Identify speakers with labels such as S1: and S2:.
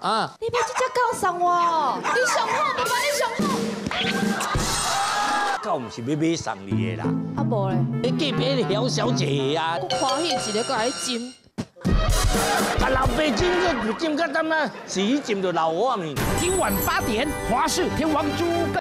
S1: 啊！
S2: 你别直接讲送我，你上好，爸爸你上好。
S1: 狗唔是要买送你的啦，
S2: 啊无咧，
S1: 你隔壁的姚小姐呀，
S2: 我欢喜一个过来斟。
S1: 把老爸浸个浸个点啊，洗一浸就老我面。
S3: 今晚8点，华视天王猪。